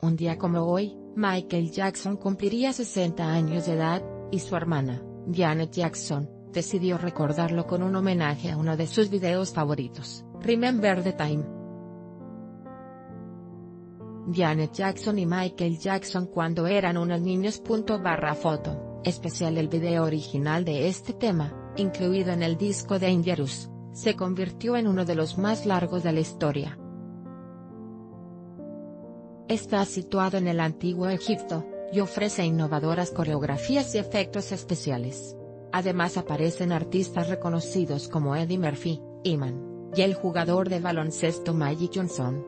Un día como hoy, Michael Jackson cumpliría 60 años de edad, y su hermana, Janet Jackson, decidió recordarlo con un homenaje a uno de sus videos favoritos, Remember the Time. Janet Jackson y Michael Jackson cuando eran unos niños. Foto, especial. El video original de este tema, incluido en el disco Dangerous, se convirtió en uno de los más largos de la historia. Está situado en el antiguo Egipto, y ofrece innovadoras coreografías y efectos especiales. Además aparecen artistas reconocidos como Eddie Murphy, Iman, y el jugador de baloncesto Magic Johnson.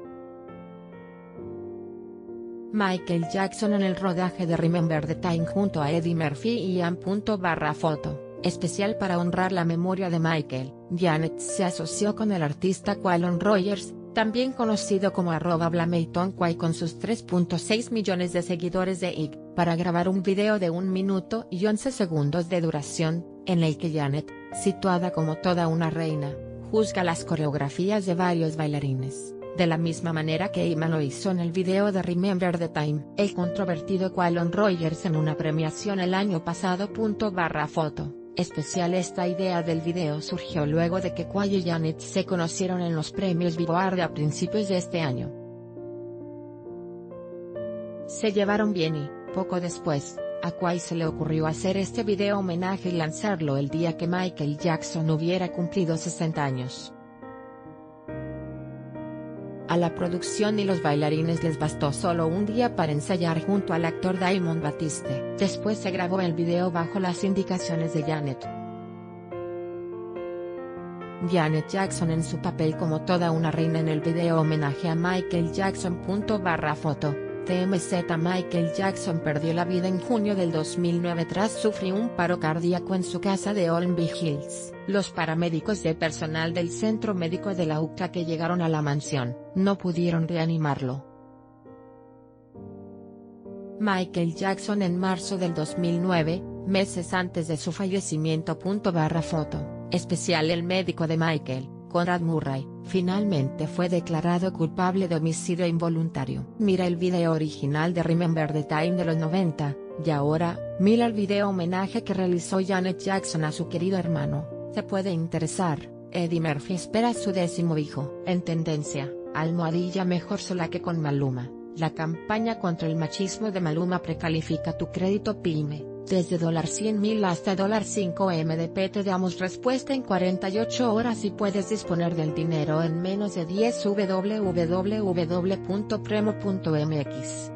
Michael Jackson en el rodaje de Remember the Time junto a Eddie Murphy y Ian. Foto, especial para honrar la memoria de Michael. Janet se asoció con el artista Quaylon Rogers, también conocido como @Blameytonquay con sus 3.6 millones de seguidores de IG, para grabar un video de 1 minuto y 11 segundos de duración, en el que Janet, situada como toda una reina, juzga las coreografías de varios bailarines, de la misma manera que Iman lo hizo en el video de Remember the Time. El controvertido Quaylon Rogers en una premiación el año pasado. Foto, especial. Esta idea del video surgió luego de que Quay y Janet se conocieron en los premios Billboard a principios de este año. Se llevaron bien y, poco después, a Quay se le ocurrió hacer este video homenaje y lanzarlo el día que Michael Jackson hubiera cumplido 60 años. A la producción y los bailarines les bastó solo un día para ensayar junto al actor Damon Batiste. Después se grabó el video bajo las indicaciones de Janet. Janet Jackson en su papel como toda una reina en el video homenaje a Michael Jackson. Foto, TMZ. Michael Jackson perdió la vida en junio del 2009 tras sufrir un paro cardíaco en su casa de Holmby Hills. Los paramédicos de personal del centro médico de la UCLA que llegaron a la mansión, no pudieron reanimarlo. Michael Jackson en marzo del 2009, meses antes de su fallecimiento. Foto, especial. El médico de Michael, Conrad Murray, finalmente fue declarado culpable de homicidio involuntario. Mira el video original de Remember the Time de los 90, y ahora, mira el video homenaje que realizó Janet Jackson a su querido hermano. Te puede interesar. Eddie Murphy espera a su 10º hijo. En tendencia, almohadilla mejor sola que con Maluma. La campaña contra el machismo de Maluma precalifica tu crédito PYME. Desde $100,000 hasta $5M te damos respuesta en 48 horas y puedes disponer del dinero en menos de 10. www.premo.mx